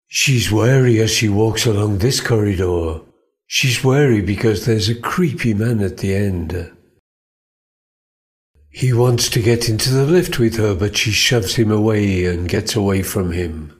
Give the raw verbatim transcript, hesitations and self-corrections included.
She's wary as she walks along this corridor. She's wary because there's a creepy man at the end. He wants to get into the lift with her, but she shoves him away and gets away from him.